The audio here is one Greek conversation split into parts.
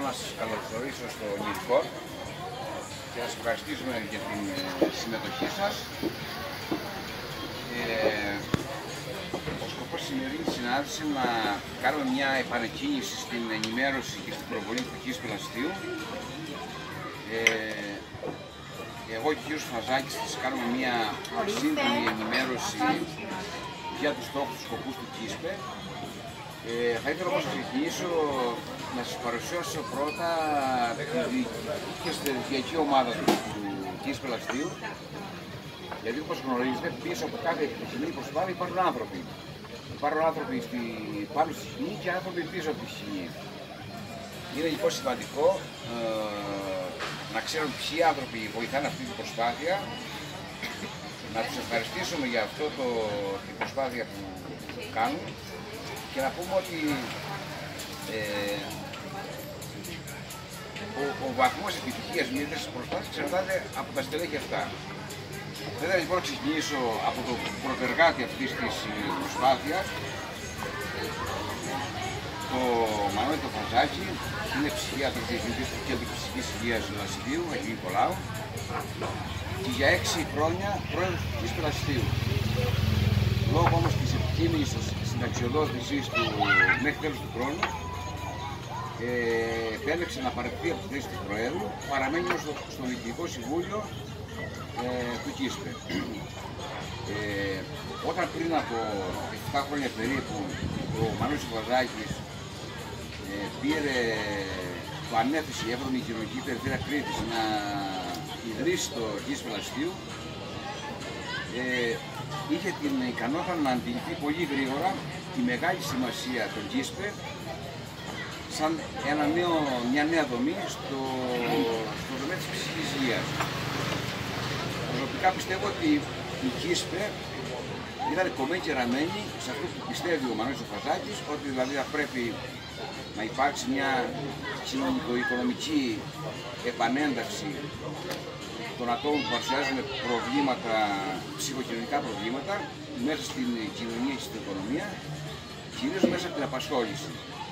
να σας καλωσορίσω στο Νιρκόρ και να σας ευχαριστήσουμε για την συμμετοχή σας. Ο σκοπός της σημερινής συνάντησης είναι να κάνουμε μια επανεκκίνηση στην ενημέρωση και στην προβολή του κήπου Λαστείου. Εγώ και ο κ. Φαζάκης θα σας κάνουμε μια σύντομη ενημέρωση για τους στόχους, τους σκοπούς του ΚΙΣΠΕ. Θα ήθελα όμως να ξεκινήσω να σας παρουσιάσω πρώτα τη διοικητική ομάδα του ΚΙΣΠΕ Λαστείου. Γιατί όπως γνωρίζετε, πίσω από κάθε επιτυχημένη προσπάθεια υπάρχουν άνθρωποι. Υπάρχουν άνθρωποι πάνω στη σκηνή και άνθρωποι πίσω από τη σκηνή. Είναι λοιπόν σημαντικό να ξέρουν ποιοι άνθρωποι βοηθάνε αυτή την προσπάθεια, να τους ευχαριστήσουμε για αυτό την προσπάθεια που κάνουν και να πούμε ότι ο βαθμός επιτυχίας μιας τέτοιας προσπάθειας εξαρτάται από τα στελέχη αυτά. Θα ήθελα λοιπόν να ξεκινήσω από το πρωτεργάτη αυτής της προσπάθειας, το Μανώλη το Φαζάκη, είναι ψυχίατρος διευθυντής του Κέντρου Ψυχικής Υγείας Λαστείου, Αγίου Νικολάου, και για 6 χρόνια πρόεδρος του ΚΙΣΠΕ Λαστείου. Λόγω όμως της επικείμενης συνταξιοδότησής του μέχρι τέλος του χρόνου, επέλεξε να παραιτηθεί από τη θέση του Προέδρου, παραμένει στο Διοικητικό Συμβούλιο του ΚΙΣΠΕ. Όταν πριν από 7 χρόνια περίπου ο Μανώλης Φαζάκης το ανέθεσε η Εύρωμη Κοινωνική Περιφέρεια Κρήτης να ιδρύσει το ΚΙΣΠΕ Λαστείου, είχε την ικανότητα να αντιληφθεί πολύ γρήγορα τη μεγάλη σημασία των ΚΙΣΠΕ σαν μια νέα δομή στο τομέα της ψυχικής υγείας. Προσωπικά πιστεύω ότι η ΚΙΣΠΕ ήταν κομμένη και ραμμένη σε αυτό που πιστεύει ο Μανώλης Φαζάκης, ότι δηλαδή θα πρέπει να υπάρξει μια κοινωνικο-οικονομική επανένταξη των ατόμων που παρουσιάζουν προβλήματα, ψυχοκοινωνικά προβλήματα μέσα στην κοινωνία και στην οικονομία, κυρίως μέσα από την απασχόληση.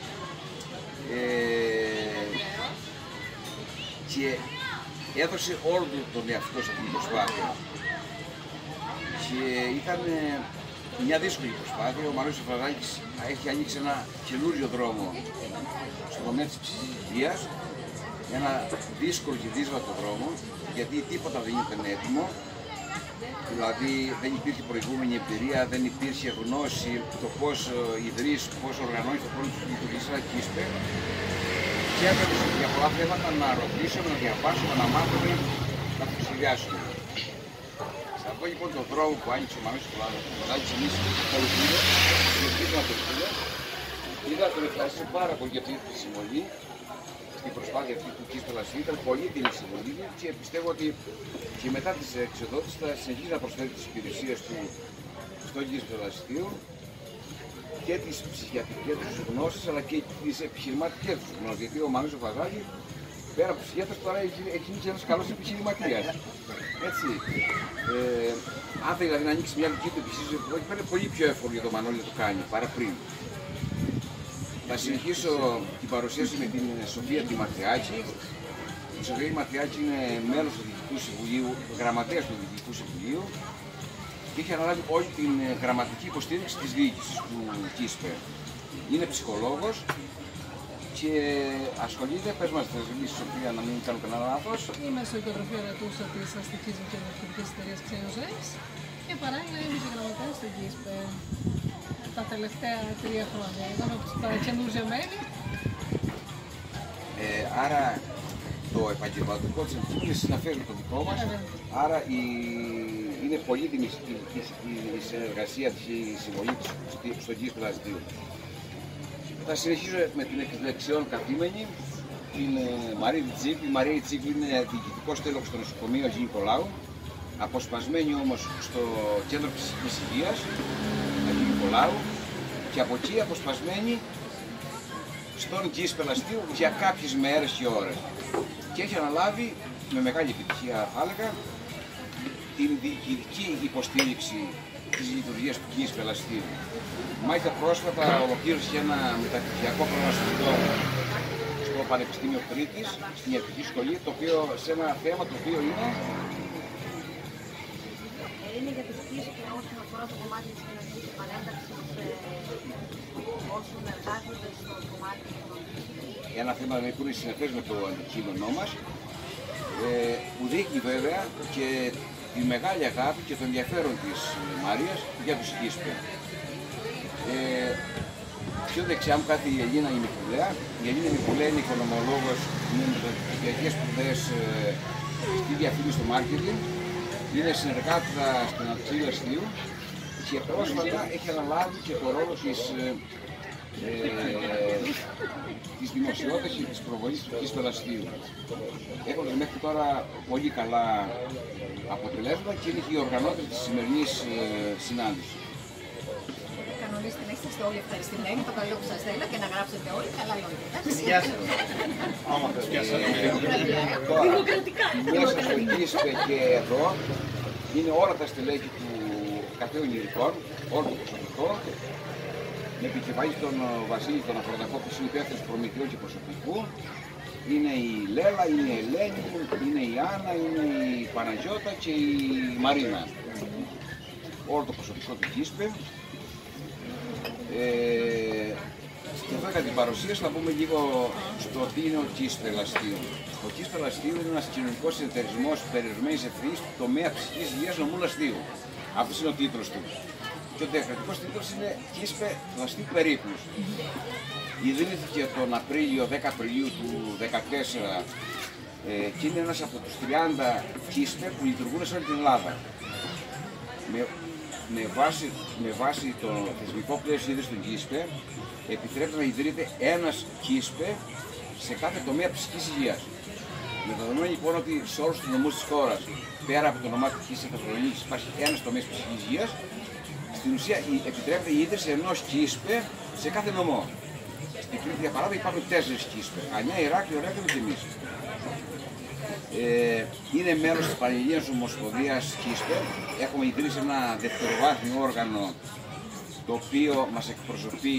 Και έδωσε όλο τον εαυτό σε αυτή την προσπάθεια. Και ήταν μια δύσκολη προσπάθεια. Ο Μανώλης Φαζάκης έχει ανοίξει ένα καινούριο δρόμο στον τομέα της ψυχικής υγείας, ένα δύσκολο και δύσβατο δρόμο, γιατί τίποτα δεν ήταν έτοιμο. Δηλαδή δεν υπήρχε προηγούμενη εμπειρία, δεν υπήρχε γνώση το πώς ιδρύσει, πώς οργανώνει το πρώτο του λειτουργήσει ένα ΚΙΣΠΕ. Και έπρεπε για πολλά θέματα να ρωτήσουμε, να διαβάσουμε, να μάθουμε, να το σχεδιάσουμε. Σε αυτό λοιπόν το δρόμο που άνοιξε ο Μανώλης Φαζάκης, εμείς ακολουθούμε, συνεχίζουμε να το στείλουμε. Είδα τον ευχαριστήσω πάρα πολύ για αυτή τη συμβολή, στην προσπάθεια αυτή του ΚΙΣΠΕ Λαστείου. Ήταν πολύ την συμβολή και πιστεύω ότι και μετά τις εξοδότησεις θα συνεχίσει να προσφέρει τις υπηρεσίες του στο ΚΙΣΠΕ Λαστείου και τις ψυχιατρικές τους γνώσεις αλλά και τις επιχειρηματικές τους γνώσεις. Γιατί ο Μανώλης Φαζάκης πέρα από ψυχιάτρος τώρα έχει γίνει και ένας καλός επιχειρηματίας. Έτσι. Αν θέλει δηλαδή να ανοίξει μια δική του επιχείρηση, είναι πολύ πιο εύκολο για τον Μανώλη να το κάνει παρά πριν. Θα συνεχίσω την παρουσίαση με την Σοφία τη Μαθιάκη. Η Σοφία τη Μαθιάκη είναι μέλος του Διοικητικού Συμβουλίου, γραμματέας του Διοικητικού Συμβουλίου και έχει αναλάβει όλη την γραμματική υποστήριξη της διοίκησης του ΚΙΣΠΕ. Είναι ψυχολόγος και ασχολείται, πες μας τη Σοφία να μην κάνω κανένα λάθος. Είμαι στο οικοτροφείο Ρατούσα της Αστικής και Ελευθερικής Εταιρείας Ξένοζες και παράλληλα είμαι και γραμματέας του ΚΙΣΠΕ τα τελευταία 3 χρόνια. Είμαι από τα καινούργια μέλη. Άρα το επαγγελματικό της είναι συναφές με το δικό μας, άρα είναι πολύτιμη η συνεργασία της, η συμβολή της στο ΚΙΣΠΕ Λαστείου. Θα συνεχίσω με την εκδεξιόν καθήμενη, την Μαρία Τσίκλη. Η Μαρία Τσίκλη είναι διοικητικός τέλεχος στο νοσοκομείο Αγίου Νικολάου, αποσπασμένη όμως στο Κέντρο Ψυχικής Υγείας Αγίου Νικολάου και από εκεί αποσπασμένη στον ΚΙΣΠΕ Λαστείου για κάποιες μέρες και ώρες. Και έχει αναλάβει με μεγάλη επιτυχία, θα έλεγα, την διοικητική υποστήριξη της λειτουργίας του ΚΙΣΠΕ Λαστείου. Μάλιστα πρόσφατα ολοκλήρωσε ένα μεταπτυχιακό πρόγραμμα στο Πανεπιστήμιο Κρήτης, στην Ιατρική Σχολή, σε ένα θέμα το οποίο είναι... Είναι για τη φύση και όσον αφορά το κομμάτι της κοινωνικής επανένταξης όσων εργάζονται στο κομμάτι της κοινωνικής. Ένα θέμα που είναι συνεχές με το αντικείμενό μας, που δείχνει βέβαια και τη μεγάλη αγάπη και το ενδιαφέρον της Μαρίας για τους ΚΙΣΠΕ. Πιο δεξιά μου κάθεται η Ελίνα Ημικουλέα. Η Ελίνα Ημικουλέα είναι οικονομολόγος, είναι μεταπτυχιακές σπουδές στη διαφήμιση στο μάρκετινγκ. Είναι συνεργάτητα στην Αττική Λαστίου και πρόσφατα έχει αναλάβει και το ρόλο της δημοσιότητας και της προβολής του ΚΙΣΠΕ Λαστίου. Έχουν μέχρι τώρα πολύ καλά αποτελέσματα και είναι και η οργανώτρια της σημερινής συνάντησης. Κανονίστε να είστε όλοι ευχαριστημένοι, το καλό που σας θέλω και να γράψετε όλοι καλά λόγια. Γεια σας. Άμα θες, γεια σας. Δημοκρατικά. Μέσα στο ΚΙΣΠΕ και εδώ είναι όλα τα στελέχη του Καφέ Ονειρικών, όλο το προσωπικό, με επικεφαλής τον Βασίλη τον Αφροδακό, που είναι υπεύθυνος προμηθειών και προσωπικού. Είναι η Λέλα, είναι η Ελένη, είναι η Άννα, είναι η Παναγιώτα και η Μαρίνα. Όλο το προσωπικό του ΚΙΣΠΕ. Και εδώ για την παρουσίαση θα πούμε λίγο στο τι είναι ο ΚΙΣΠΕ Λαστίου. Ο ΚΙΣΠΕ Λαστίου είναι ένας κοινωνικός συνεταιρισμός περιορισμένης ευθύνης του τομέα ψυχικής υγείας νομού Λαστίου. Αυτός είναι ο τίτλος του. Και ο διακρατικός τίτλος είναι ΚΙΣΠΕ Λαστίου Περίπλους. Ιδρύθηκε τον 10 Απριλίου του 2014 και είναι ένας από τους 30 ΚΙΣΠΕ που λειτουργούν σε όλη την Ελλάδα. Με βάση το θεσμικό πλαίσιο ίδρυσης του ΚΙΣΠΕ, επιτρέπεται να ιδρύεται ένας ΚΙΣΠΕ σε κάθε τομέα ψυχικής υγείας. Με το δεδομένο λοιπόν ότι σε όλους τους νομούς της χώρας, πέρα από το όνομά του ΚΙΣΠΕ Θεσσαλονίκης, υπάρχει ένας τομέας ψυχικής υγείας, στην ουσία επιτρέπεται η ίδρυση ενός ΚΙΣΠΕ σε κάθε νομό. Στην Κρήτη, για παράδειγμα, υπάρχουν 4 ΚΙΣΠΕ. Ανιά, Ηράκλειο, Ρέθυμνο και εμείς. Είναι μέλος της Πανελληνίας Ομοσπονδίας ΚΙΣΠΕ. Έχουμε ιδρύσει ένα δευτεροβάθμιο όργανο το οποίο μας εκπροσωπεί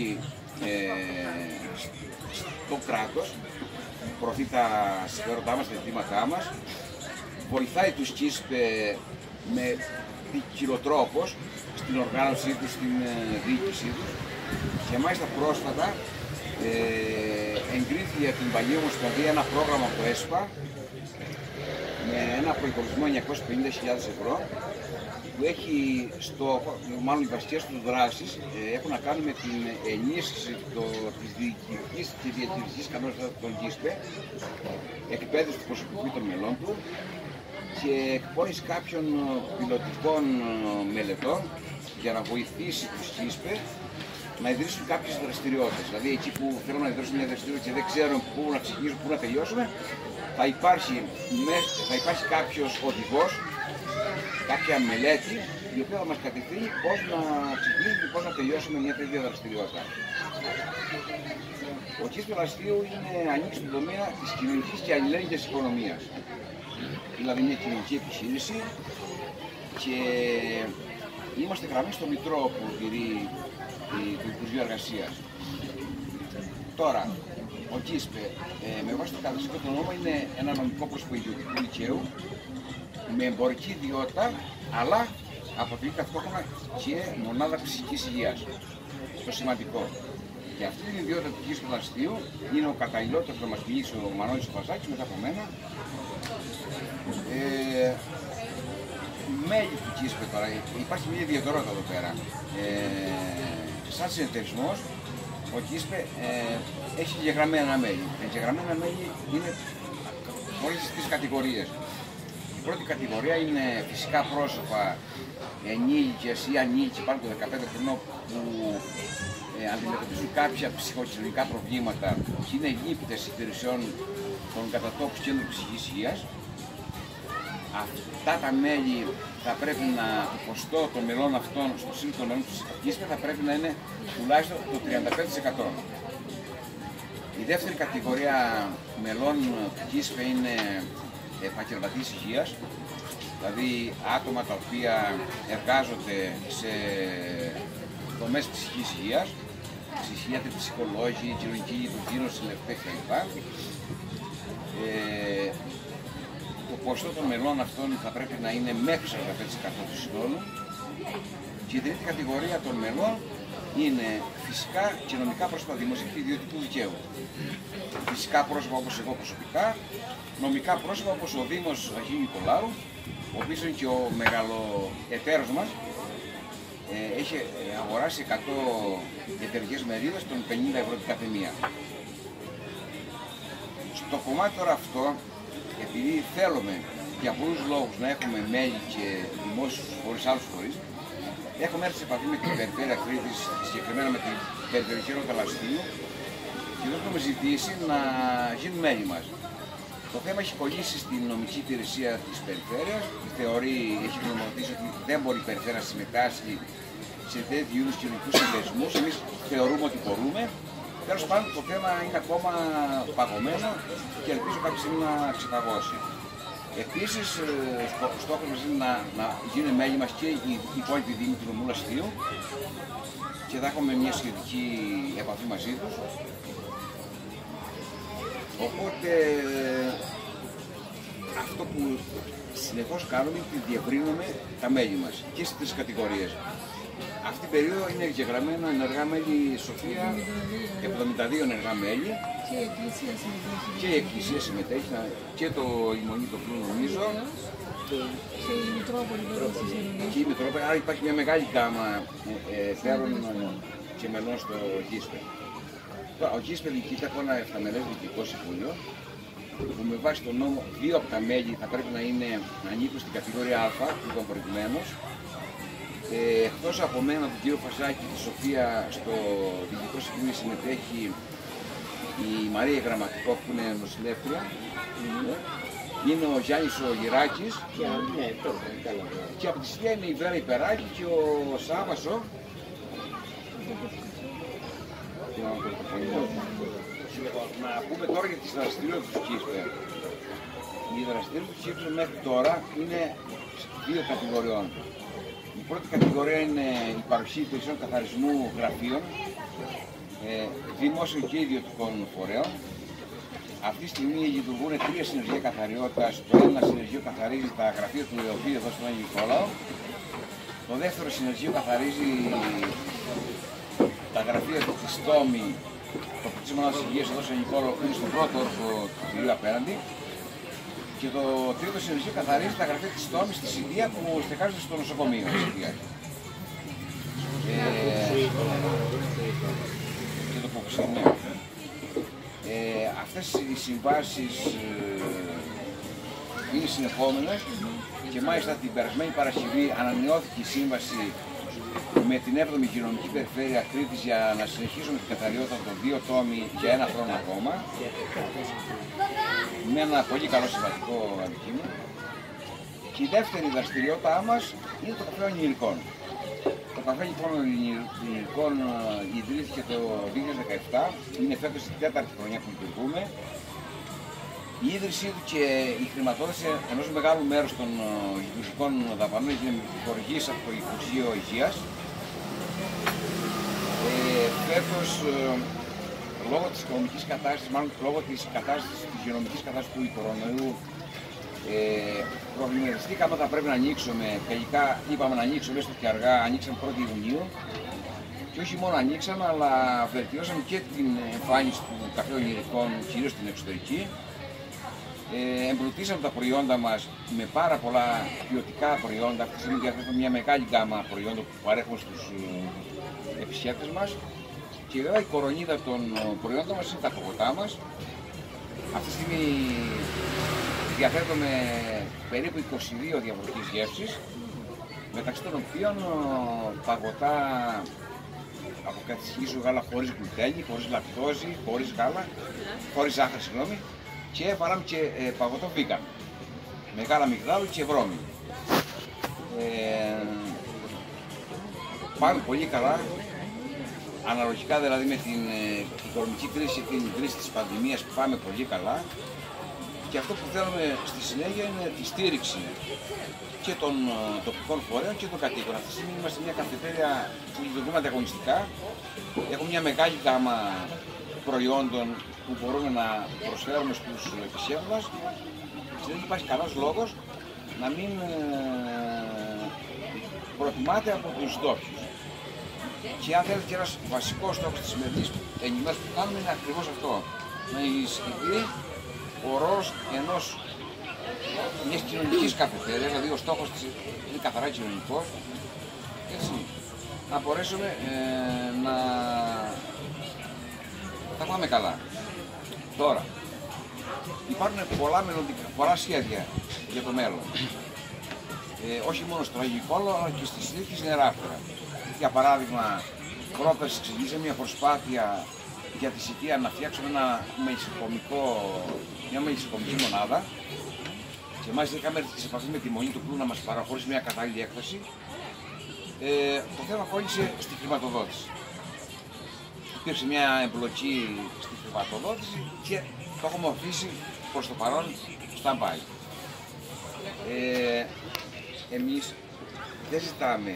στο κράτος, προωθεί τα συμφέροντά μας, τα αιτήματά μας, βοηθάει τους ΚΙΣΠΕ με ποικιλοτρόπως στην οργάνωσή τους, στην διοίκησή τους και μάλιστα πρόσφατα εγκρίθηκε για την Παλαιή Ομοσπονδία ένα πρόγραμμα από το ΕΣΠΑ με ένα προϋπολογισμό 950.000 ευρώ που έχει στόχο, μάλλον οι βασικές του δράσεις έχουν να κάνουν με την ενίσχυση της διοικητικής και διαχειριστικής ικανότητας των ΚΙΣΠΕ, εκπαίδευση του προσωπικού των μελών του και εκπόνηση κάποιων πιλωτικών μελετών για να βοηθήσει τους ΚΙΣΠΕ να ιδρύσουν κάποιες δραστηριότητες. Δηλαδή, εκεί που θέλουν να ιδρύσουν μια δραστηριότητα και δεν ξέρουν πού να ξεκινήσουν, πού να τελειώσουν, θα υπάρχει κάποιος οδηγός, κάποια μελέτη, η οποία θα μας κατευθύνει πώς να ξεκινήσουμε και πώς να τελειώσουμε μια τέτοια δραστηριότητα. Ο ΚΙΣΠΕ Λαστίου ανήκει στον τομέα της κοινωνικής και αλληλέγγυας οικονομίας. Δηλαδή, μια κοινωνική επιχείρηση και είμαστε γραμμένοι στο Μητρό που τηρεί του Υπουργείου Εργασίας. Τώρα, ο ΚΙΣΠΕ με βάση το καταστατικό του νόμο είναι ένα νομικό πρόσωπο ιδιωτικού δικαίου με εμπορική ιδιότητα, αλλά αποτελεί ταυτόχρονα και μονάδα ψυχικής υγείας. Το σημαντικό. Και αυτή την ιδιότητα του ΚΙΣΠΕ Λαστίου είναι ο καταλληλότερος να μας μιλήσει ο Μανώλης Φασάκης μετά από μένα. Μέλη του ΚΙΣΠΕ τώρα, υπάρχει μια ιδιαιτερότητα εδώ πέρα. Σαν συνεταιρισμός, ο ΚΙΣΠΕ έχει εγγεγραμμένα μέλη. Τα εγγεγραμμένα μέλη είναι όλες τις τρεις κατηγορίες. Η πρώτη κατηγορία είναι φυσικά πρόσωπα, ενήλικες ή ανήλικοι πάνω από 15 χρονών που αντιμετωπίζουν κάποια ψυχοκοινωνικά προβλήματα και είναι εγκύπτες υπηρεσιών των κατατόπους κέντρων ψυχικής υγείας. Αυτά τα μέλη θα πρέπει το ποστό των μελών αυτών στο σύνολο των μελών του ΚΙΣΠΕ θα πρέπει να είναι τουλάχιστον το 35%. Η δεύτερη κατηγορία μελών του ΚΙΣΠΕ είναι επαγγελματίες υγείας, δηλαδή άτομα τα οποία εργάζονται σε τομές ψυχικής υγείας, ψυχίατροι, ψυχολόγοι, κοινωνικοί λειτουργοί, νοσηλευτές κλπ. Το ποσοστό των μελών αυτών θα πρέπει να είναι μέχρι 45% του συνόλου. Και η τρίτη κατηγορία των μελών είναι φυσικά και νομικά πρόσωπα δημοσίου και ιδιωτικού δικαίου. Φυσικά πρόσωπα όπως εγώ προσωπικά, νομικά πρόσωπα όπως ο Δήμος Αγίου Νικολάου, ο οποίος είναι και ο μεγαλοεταίρος μας, έχει αγοράσει 100 εταιρικές μερίδες των 50 ευρώ την κάθε μία. Στο κομμάτι τώρα αυτό, επειδή θέλουμε για πολλούς λόγους να έχουμε μέλη και δημόσιους φορείς, άλλους φορείς, έχουμε έρθει σε επαφή με την Περιφέρεια Κρήτης, συγκεκριμένα με την Περιφερειακή Ένωση Λαστίου, και εδώ έχουμε ζητήσει να γίνουν μέλη μας. Το θέμα έχει κολλήσει στην νομική υπηρεσία της Περιφέρειας, έχει γνωμοδοτήσει ότι δεν μπορεί η Περιφέρεια να συμμετάσχει σε τέτοιου είδους κοινωνικούς συνδεσμούς. Εμείς θεωρούμε ότι μπορούμε. Τέλος πάντων, το θέμα είναι ακόμα παγωμένο και ελπίζω κάποια στιγμή να ξεπαγώσει. Επίσης, στόχος μας είναι να γίνουν μέλη μας και οι υπόλοιποι δήμοι του νομού Λαστίου και θα έχουμε μια σχετική επαφή μαζί τους. Οπότε, αυτό που συνεχώς κάνουμε είναι ότι διευρύνουμε τα μέλη μας και στις τρεις κατηγορίες. Αυτή την περίοδο είναι εγγεγραμμένα ενεργά μέλη η Σοφία, 72 ενεργά μέλη. Και η Εκκλησία συμμετέχει. Και η Εκκλησία συμμετέχει και το Ημονή το Πλού νομίζω. Και η Μητρόπολη βέβαια στη Θεσσαλονίκη. Και η Μητρόπολη, άρα υπάρχει μια μεγάλη γάμα πέρων και μελών στο ΓΙΣΠΕ. Ο ΓΙΣΠΕ διοικείται από ένα 7μελές διοικητικό συμβούλιο, που με βάση τον νόμο 2 από τα μέλη θα πρέπει να ανήκουν στην κατηγορία Α, που ήταν προηγουμένως. Εκτός από μένα, τον κύριο Φασάκη και τη Σοφία, στο διοικητικό συμβούλιο συμμετέχει η Μαρία Γραμματικό, που είναι νοσηλεύτρια. Είναι ο Γιάννης ο Γυράκης. Και από τη Σοφία είναι η Βέρα Υπεράκη και ο Σάββασο. Να πούμε τώρα για τις δραστηριότητες του ΚΙΣΠΕ. Οι δραστηριότητες του ΚΙΣΠΕ μέχρι τώρα είναι 2 κατηγοριών. Η πρώτη κατηγορία είναι η παροχή υπηρεσιών καθαρισμού γραφείων, δημόσιων και ιδιωτικών φορέων. Αυτή τη στιγμή λειτουργούν 3 συνεργεία καθαριότητας. Το ένα συνεργείο καθαρίζει τα γραφεία του ΕΟΠΗ εδώ στον Άγιο Νικόλαο. Το δεύτερο συνεργείο καθαρίζει τα γραφεία της ΤΟΜΗ, το Πρωτήσιμο Μονάδας Υγείας εδώ στον Νικόλαο, που είναι στον πρώτο όροφο του κτηρίου απέναντι. Και το τρίτο συνεργείο καθαρίζει τα γραφεία της ΤΟΜΗ στη Σιδία που στεκάζονται στο νοσοκομείο. Και το Ποξενείο. Αυτές οι συμβάσεις είναι συνεχόμενες και μάλιστα την περασμένη Παρασκευή ανανεώθηκε η σύμβαση με την 7η Κοινωνική Περιφέρεια Κρήτης για να συνεχίσουμε την καθαριότητα των 2 τόμοι για 1 χρόνο ακόμα, με ένα πολύ καλό συμβατικό αντικείμενο. Και η δεύτερη δραστηριότητά μας είναι το καφέ Ονειρικών. Το καφέ λοιπόν Ονειρικών ιδρύθηκε το 2017, είναι φέτος η 4η χρονιά που λειτουργούμε. Η ίδρυσή του και η χρηματοδότηση ενός μεγάλου μέρους των λειτουργικών δαπανών έγινε χορηγής από το Υπουργείο Υγείας. Φέτος, λόγω της οικονομικής κατάστασης, μάλλον λόγω της υγειονομικής κατάστασης του κορονοϊού, προβληματιστήκαμε ότι θα πρέπει να ανοίξουμε. Τελικά είπαμε να ανοίξουμε, έστω και αργά, ανοίξαμε 1η Ιουνίου. Και όχι μόνο ανοίξαμε, αλλά βελτιώσαμε και την εμφάνιση του καφέ Ονειρικών, κυρίως στην εξωτερική. Εμπλουτίσαμε τα προϊόντα μας με πάρα πολλά ποιοτικά προϊόντα. Αυτή τη στιγμή διαθέτουμε μια μεγάλη γκάμα προϊόντων που παρέχουμε στους επισκέπτες μας. Και βέβαια η κορονίδα των προϊόντων μας είναι τα κοκοτά μας. Αυτή τη στιγμή διαθέτουμε περίπου 22 διαφορετικές γεύσεις, μεταξύ των οποίων παγωτά από κατσικίσιο γάλα χωρίς γλουτένι, χωρίς λακτόζη, χωρίς γάλα, χωρίς ζάχαρη, συγγνώμη, και βάλαμε και παγωτό vegan, με γάλα μυγδάλου και βρώμη. Πάμε πολύ καλά, αναλογικά δηλαδή με την οικονομική κρίση και την κρίση της πανδημίας, πάμε πολύ καλά. Και αυτό που θέλουμε στη συνέχεια είναι τη στήριξη και των τοπικών φορέων και των κατοίκων. Αυτή τη στιγμή είμαστε μια καφετέρια που λειτουργούμε ανταγωνιστικά. Έχουμε μια μεγάλη γάμα προϊόντων που μπορούμε να προσφέρουμε στους επισκέπτες μας και δεν υπάρχει κανένας λόγος να μην προτιμάται από τους ντόπιους. Και αν θέλετε και ένας βασικός στόχος της σημερινής ενημέρωσης που κάνουμε είναι ακριβώς αυτό. Να ενισχυθεί ο ρόλος μιας κοινωνικής καφετέριας, δηλαδή ο στόχος της είναι καθαρά κοινωνικός, έτσι, να μπορέσουμε να τα πάμε καλά. Τώρα, υπάρχουν πολλά σχέδια για το μέλλον. Όχι μόνο στο Αγγλικόλο, αλλά και στη Σλίκη Νεράφτερα. Για παράδειγμα, πρόπερση ξεκίνησε μια προσπάθεια για τη Σιτία να φτιάξουμε μια μελισσοκομική μονάδα και μάλιστα είχαμε έρθει σε επαφή με τη Μονή του Πλού να μας παραχωρήσει μια κατάλληλη έκθεση. Το θέμα κόλλησε στη χρηματοδότηση. Υπήρξε μια εμπλοκή στη χρηματοδότηση και το έχουμε αφήσει προς το παρόν stand-by. Εμείς δεν ζητάμε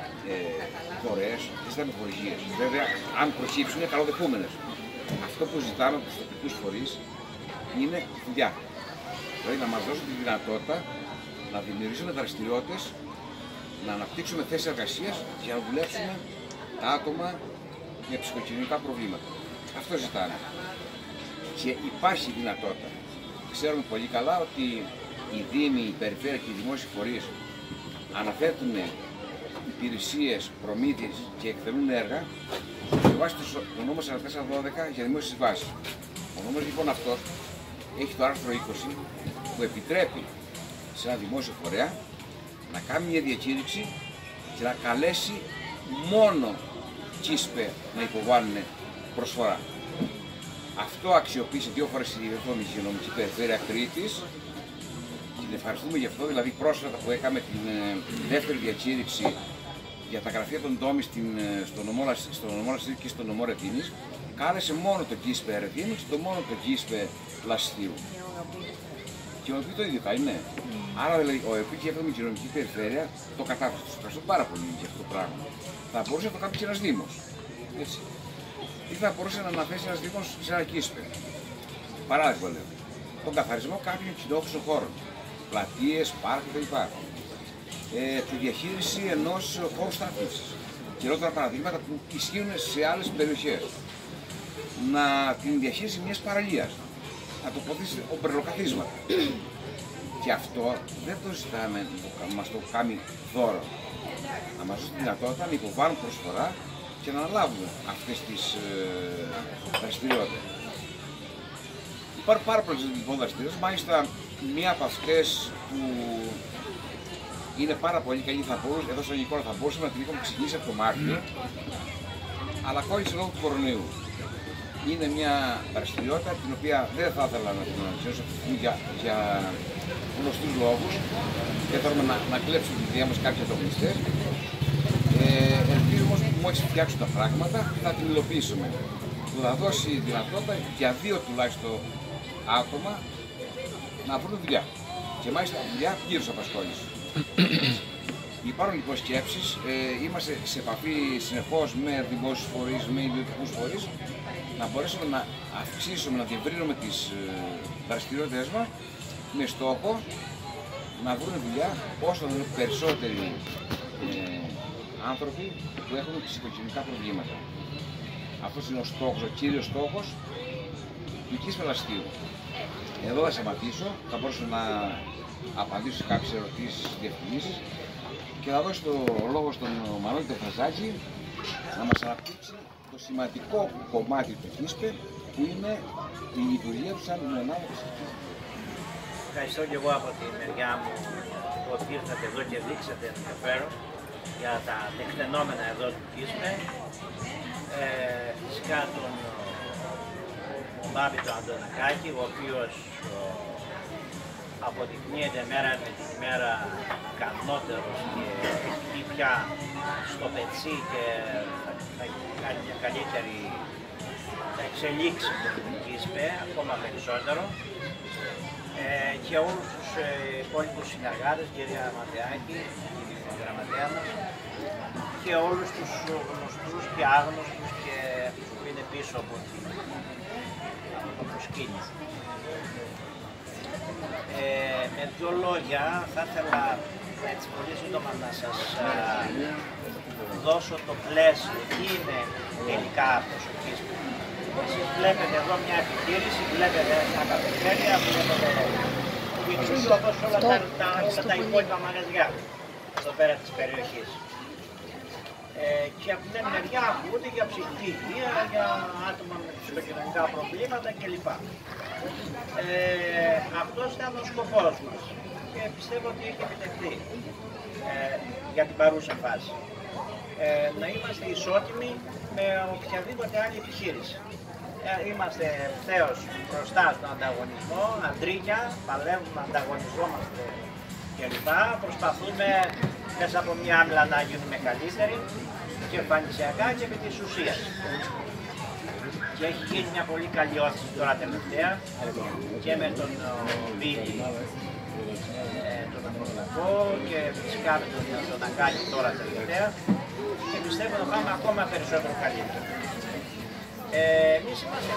δωρεές, δεν ζητάμε χορηγίες. Βέβαια, αν προκύψουν είναι καλοδεχούμενες. Αυτό που ζητάμε από τους τοπικούς φορείς είναι δουλειά. Δηλαδή να μας δώσουν τη δυνατότητα να δημιουργήσουμε δραστηριότητες, να αναπτύξουμε θέσεις εργασίας για να δουλέψουμε τα άτομα με ψυχοκοινωνικά προβλήματα. Αυτό ζητάμε. Και υπάρχει δυνατότητα. Ξέρουμε πολύ καλά ότι οι Δήμοι, η Περιφέρεια και οι δημόσιοι φορείς αναθέτουν υπηρεσίες, προμήθειες και εκτελούν έργα με βάση το νόμο 4412 για δημόσιες συμβάσεις. Ο νόμος λοιπόν αυτός έχει το άρθρο 20 που επιτρέπει σε ένα δημόσιο φορέα να κάνει μια διακήρυξη και να καλέσει μόνο ΚΙΣΠΕ να υποβάλουν προσφορά. Αυτό αξιοποίησε 2 φορές η Υγειονομική Περιφέρεια Κρήτης. Την ευχαριστούμε γι' αυτό, δηλαδή πρόσφατα που έκαμε την δεύτερη διακήρυξη για τα γραφεία των Ντόμι στον νομό Λαστίου και στον νομό Ρετίνης, κάλεσε μόνο το ΚΙΣΠΕ Ρετίνης και μόνο το ΚΙΣΠΕ Λαστίου. Και ο ΕΠΗ το ίδιο κάνει, ναι. Άρα δηλαδή ο ΕΠΗ και η 7η Κοινωνική Περιφέρεια το κατάφερε. Τους ευχαριστώ πάρα πολύ για αυτό το πράγμα. Θα μπορούσε να το κάνει και ένας Δήμος. Έτσι. Ή θα μπορούσε να αναθέσει ένας Δήμος σε ένα ΚΙΣΠΕ. Παράδειγμα λέω. Τον καθαρισμό κάποιων κοινόχρηστων χώρων. Πλατείες, πάρκ κλπ. Τη διαχείριση ενός χώρου στάθμευσης. Χειρότερα παραδείγματα που ισχύουν σε άλλες περιοχές. Την διαχείριση μιας παραλίας. Να τοποθετήσει ομπρελοκαθίσματα. Και αυτό δεν το ζητάμε να μας το κάνει δώρο. Να μας δώσει τη δυνατότητα να υποβάλουν προσφορά και να αναλάβουν αυτές τις δραστηριότητες. Υπάρχουν πάρα πολλές λοιπόν δραστηριότητες, μάλιστα μία από αυτές που είναι πάρα πολύ καλή, εδώ στον Αγγλικόλο θα μπορούσαμε να την είχαμε ξεκινήσει από το Μάρτιο, αλλά κόλλησε λόγω του κορονοϊού. Είναι μια δραστηριότητα την οποία δεν θα ήθελα να την ανακοινώσω για γνωστούς λόγους και θέλουμε να κλέψουμε τη δουλειά μας κάποιοι ανταγωνιστές. Ελπίζω όμως που μόλις φτιάξουν τα πράγματα θα την υλοποιήσουμε. Που θα δώσει δυνατότητα για 2 τουλάχιστον άτομα να βρουν δουλειά. Και μάλιστα δουλειά πλήρως απασχόληση. Υπάρχουν λοιπόν σκέψεις, είμαστε σε επαφή συνεχώς με δημόσιους φορείς, με ιδιωτικούς φορείς, να μπορέσουμε να αυξήσουμε, να διευρύνουμε τις δραστηριότητες μας με στόχο να βρουν δουλειά όσο να είναι περισσότεροι άνθρωποι που έχουν ψυχοκοινωνικά προβλήματα. Αυτός είναι ο στόχος, ο κύριος στόχος του ΚΙΣΠΕ Λαστίου. Εδώ θα σταματήσω, θα μπορέσω να απαντήσω σε κάποιες ερωτήσεις, διευκρινήσεις και θα δώσω το λόγο στον Μανώλη Τεφραζάκη να μας αναπτύξει το σημαντικό κομμάτι του ΚΙΣΠΕ που είναι η λειτουργία του σαν μονάδα της ΚΙΣΠΕ. Ευχαριστώ και εγώ από τη μεριά μου ότι ήρθατε εδώ και δείξατε ενδιαφέρον για τα τεκτενόμενα εδώ του ΚΙΣΠΕ. Φυσικά τον Μπάμπη τον Αντωνακάκη, ο οποίος αποδεικνύεται μέρα με τη μέρα ικανότερος και έχει πια στο πετσί και θα κάνει μια καλύτερη, θα εξελίξει το ΚΙΣΠΕ ακόμα περισσότερο. και όλους τους υπόλοιπους συνεργάτες, κυρία Ματεάκη, τη γραμματέα μας, και όλους τους γνωστούς και άγνωστους και αυτούς που είναι πίσω από το προσκήνιο. Με δύο λόγια θα ήθελα έτσι πολύ σύντομα να σας δώσω το πλαίσιο, τι είναι τελικά αυτός ο ΚΙΣΠ. Εσείς βλέπετε εδώ μια επιχείρηση, βλέπετε τα καφετέρια, βλέπετε το βιτσούλιο, όπως όλα τα υπόλοιπα μαγαζιά εδώ πέρα της περιοχής. Και από την άλλη μεριά ακούγονται για ψυχική υγεία, για άτομα με ψυχοκοινωνικά προβλήματα κλπ. Αυτός ήταν ο σκοπός μας και πιστεύω ότι έχει επιτευχθεί για την παρούσα φάση. Να είμαστε ισότιμοι με οποιαδήποτε άλλη επιχείρηση. Είμαστε ευθέως μπροστά στον ανταγωνισμό, αντρίκια, παλεύουμε, ανταγωνιζόμαστε κλπ. Προσπαθούμε μέσα από μια άμυλα να γίνουμε καλύτεροι και εμφανισιακά και επί της ουσίας. Και έχει γίνει μια πολύ καλή όθηση τώρα τελευταία και με τον Βίλη, τον Απολακό και φυσικά με τον Αγκάλη τώρα τελευταία και πιστεύω να πάμε ακόμα περισσότερο καλύτερα. Εμείς είμαστε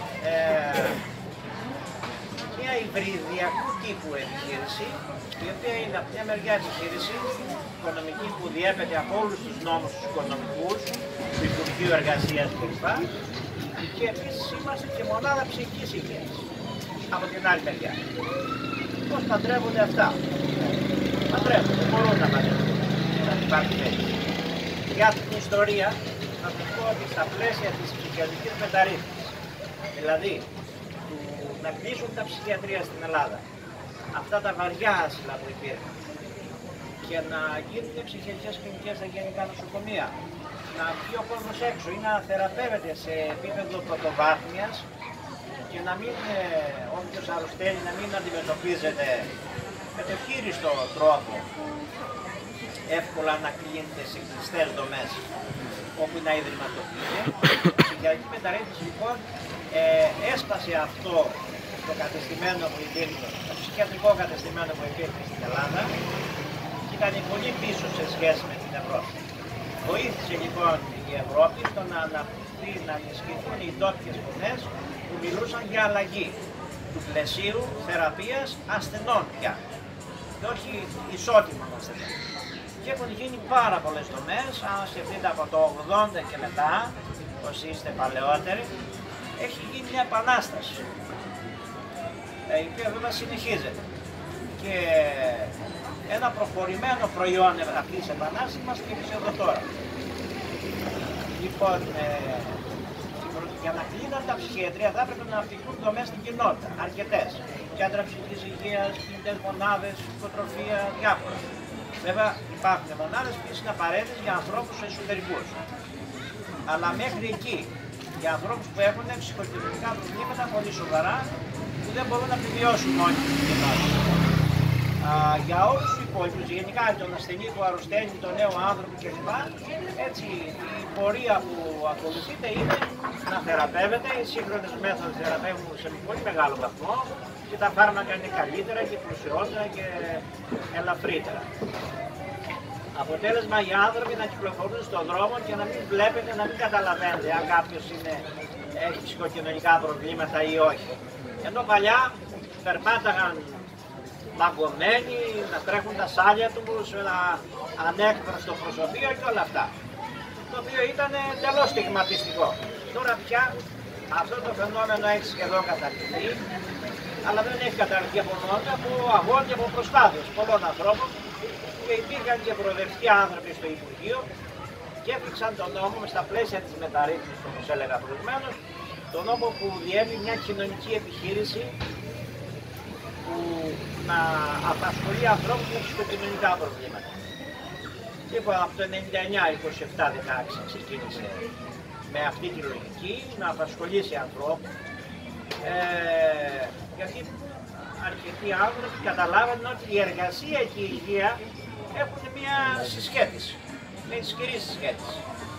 μια υβριδιακού τύπου επιχείρηση, η οποία είναι από μια μεριά επιχείρηση οικονομική που διέπεται από όλους τους νόμους τους οικονομικούς, του Υπουργείου Εργασίας κλπ. Και επίσης είμαστε και μονάδα ψυχικής υγείας από την άλλη μεριά. Πώς παντρεύονται αυτά? Παντρεύονται, μπορούν να παντρεύονται, δεν υπάρχει τέτοιο. Για την ιστορία, να σας πω ότι στα πλαίσια της ψυχιατρικής μεταρρύθμισης, δηλαδή του να κλείσουν τα ψυχιατρία στην Ελλάδα, αυτά τα βαριά άσυλα που υπήρχαν, και να γίνουν ψυχιατρικές κλινικές στα γενικά νοσοκομεία, να βγει ο κόσμος έξω ή να θεραπεύεται σε επίπεδο πρωτοβάθμιας και να μην, όποιος αρρωσταίνει, να μην αντιμετωπίζεται με το χείριστο τρόπο, εύκολα να κλείνεται σε κλειστές δομές όπου να ιδρυματοποιείται. Η ψυχιατρική μεταρρύθμιση λοιπόν έσπασε αυτό το κατεστημένο που υπήρχε, το ψυχιατρικό κατεστημένο που υπήρχε στην Ελλάδα και ήταν πολύ πίσω σε σχέση με την Ευρώπη. Βοήθησε λοιπόν η Ευρώπη στο να αναπτυχθεί, να ενισχυθούν οι τόπιες φωνές που μιλούσαν για αλλαγή του πλαισίου θεραπείας ασθενών πια και όχι ισότιμων ασθενών. Και έχουν γίνει πάρα πολλές δομές, αν σκεφτείτε από το 80 και μετά, όσοι είστε παλαιότεροι, έχει γίνει μια επανάσταση, η οποία βέβαια συνεχίζεται. Και ένα προχωρημένο προϊόν αυτής της επανάστασης μας και εμείς εδώ τώρα. Λοιπόν, για να κλείνουν τα ψυχιατρία θα έπρεπε να αναπτυχθούν δομές στην κοινότητα, αρκετές. Κέντρα ψυχικής υγείας, κινητές μονάδες, υποτροφία, διάφορα. Βέβαια υπάρχουν μονάδες που είναι απαραίτητες για ανθρώπους εσωτερικούς. Αλλά μέχρι εκεί, για ανθρώπους που έχουν ψυχοκοινωνικά προβλήματα πολύ σοβαρά, που δεν μπορούν να επιβιώσουν μόνοι τους στην κοινότητα. Για όλους τους υπόλοιπους, γενικά τον ασθενή που αρρωσταίνει, τον νέο άνθρωπο κλπ. Έτσι, η πορεία που ακολουθείται είναι να θεραπεύεται. Οι σύγχρονες μέθοδοι θεραπεύουν σε πολύ μεγάλο βαθμό και τα φάρμακα είναι καλύτερα και πλουσιότερα και ελαφρύτερα. Αποτέλεσμα οι άνθρωποι να κυκλοφορούν στον δρόμο και να μην βλέπετε, να μην καταλαβαίνετε αν κάποιος έχει ψυχοκοινωνικά προβλήματα ή όχι. Ενώ παλιά περπάταγαν μαγκωμένοι, να τρέχουν τα σάλια τους, ένα ανέκφραστο προσωπείο και όλα αυτά. Το οποίο ήταν εντελώς στιγματιστικό. Τώρα πια αυτό το φαινόμενο έχει σχεδόν καταρριφθεί, αλλά δεν έχει καταρριφθεί από μόνο, από αγώνες και από προσπάθειες πολλών ανθρώπων και υπήρχαν και προοδευτικοί άνθρωποι στο Υπουργείο και έφτιαξαν τον νόμο στα πλαίσια της μεταρρύθμισης, όπως έλεγα προηγουμένως, τον νόμο που διέπει μια κοινωνική επιχείρηση που να απασχολεί ανθρώπους με ψυχοκοινωνικά προβλήματα. Λοιπόν, από το 99-27-16 ξεκίνησε με αυτή τη λογική να απασχολήσει ανθρώπους, γιατί αρκετοί άνθρωποι καταλάβαιναν ότι η εργασία και η υγεία έχουν μια συσχέτιση, μια ισχυρή συσχέτιση.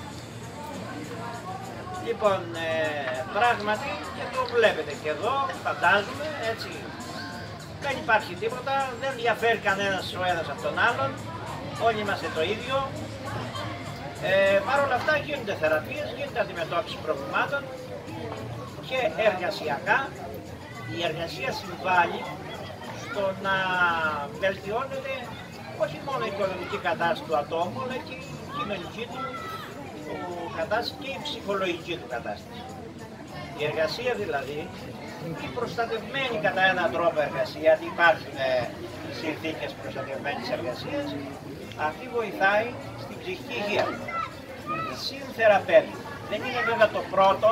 Λοιπόν, πράγματι, και το βλέπετε και εδώ, φαντάζομαι, έτσι, Δεν υπάρχει τίποτα, δεν διαφέρει κανένας ο ένας από τον άλλον, όλοι είμαστε το ίδιο. Παρ' όλα αυτά γίνονται θεραπείες, γίνεται αντιμετώπιση προβλημάτων και εργασιακά. Η εργασία συμβάλλει στο να βελτιώνεται όχι μόνο η οικονομική κατάσταση του ατόμου, αλλά και η κοινωνική του κατάσταση και η ψυχολογική του κατάσταση. Η εργασία δηλαδή, η προστατευμένη κατά έναν τρόπο εργασία, γιατί υπάρχουν συνθήκες προστατευμένης εργασίας, αυτή βοηθάει στην ψυχική υγεία. Συνθεραπεύει. Δεν είναι βέβαια το πρώτο,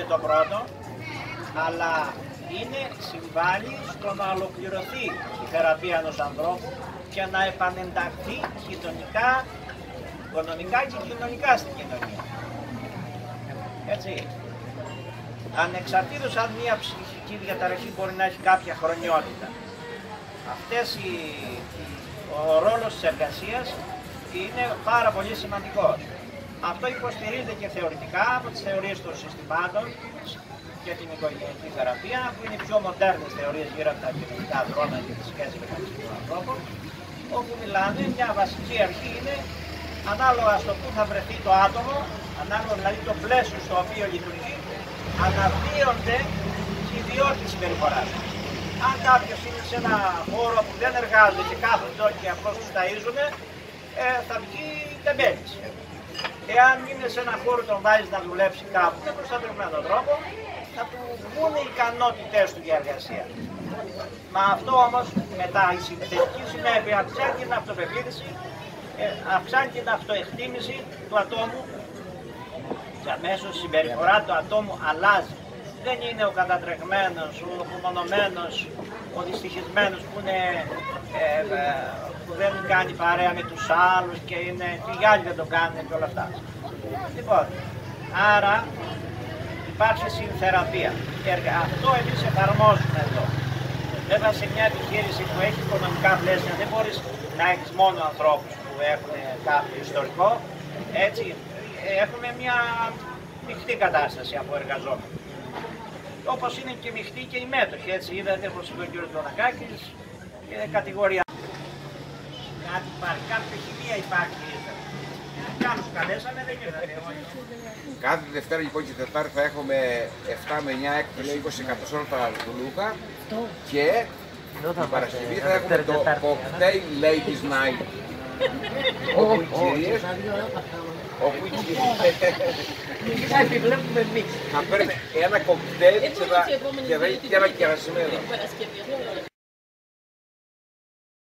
αλλά συμβάλλει στο να ολοκληρωθεί η θεραπεία ενός ανθρώπου και να επανενταχθεί κοινωνικά, οικονομικά και κοινωνικά στην κοινωνία. Έτσι. Ανεξαρτήτως αν μια ψυχική διαταραχή μπορεί να έχει κάποια χρονιότητα. Ο ρόλος της εργασίας είναι πάρα πολύ σημαντικός. Αυτό υποστηρίζεται και θεωρητικά από τις θεωρίες των συστημάτων και την οικογενειακή θεραπεία, που είναι οι πιο μοντέρνες θεωρίες γύρω από τα κοινωνικά δρόμενα και τις σχέσεις μεταξύ των ανθρώπων, όπου μιλάνε, μια βασική αρχή είναι ανάλογα στο που θα βρεθεί το άτομο, ανάλογα δηλαδή το πλαίσιο στο οποίο λειτουργεί, αναδύονται οι ιδιότητες συμπεριφοράς. Αν κάποιος είναι σε ένα χώρο που δεν εργάζεται και κάθονται όλοι και απλώς τους ταΐζουν, θα βγει τεμπέλης. Εάν είναι σε ένα χώρο τον βάζεις να δουλέψει κάπου με προστατευμένο τρόπο, θα του βγουν οι ικανότητες του για εργασία. Μα αυτό όμως μετά η συνθετική συνέπεια αυξάνει την αυτοπεποίθηση, αυξάνει την αυτοεκτίμηση του ατόμου και αμέσως η συμπεριφορά του ατόμου αλλάζει. Δεν είναι ο κατατρεγμένος, ο απομονωμένος, ο δυστυχισμένος που δεν κάνει παρέα με τους άλλους και οι άλλοι δεν το κάνουν και όλα αυτά. Λοιπόν, άρα υπάρχει συνθεραπεία. Αυτό εμείς εφαρμόζουμε εδώ. Βέβαια σε μια επιχείρηση που έχει οικονομικά πλαίσια δεν μπορείς να έχεις μόνο ανθρώπους που έχουν κάποιο ιστορικό. Έτσι, έχουμε μια μειχτή κατάσταση από εργαζόμενους. Όπως είναι και μειχτή και οι μέτοχοι, έτσι είδατε όπως είπε ο κ. Δονακάκης, κατηγορία. Κάτι υπάρχει, κάποια χημεία υπάρχει. Κάπου καλέσαμε, δεν ήρθατε. Κάθε Δευτέρα λοιπόν και Τετάρτη θα έχουμε 7 με 9 έκπτωση 20% σε όλα τα Λούκα και την Παρασκευή θα έχουμε το Cocktail Ladies Night, όπου οι κυρίες θα παίρνουν ένα κοκτέιλ και ένα κερασμένο.